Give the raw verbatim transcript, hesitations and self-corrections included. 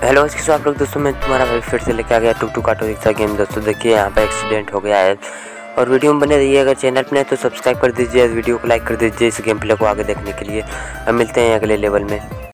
Hello कैसे हो आप लोग दोस्तों, मैं तुम्हारा भाई फिर से लेके आ गया tuk tuk auto rickshaw game. दोस्तों देखिए यहाँ पे एक्सीडेंट हो गया है और वीडियो में बने रहिए। अगर चैनल पे नहीं तो सब्सक्राइब कर दीजिए, वीडियो को लाइक कर दीजिए इस गेम प्ले को आगे देखने के लिए। अब मिलते हैं अगले लेवल में।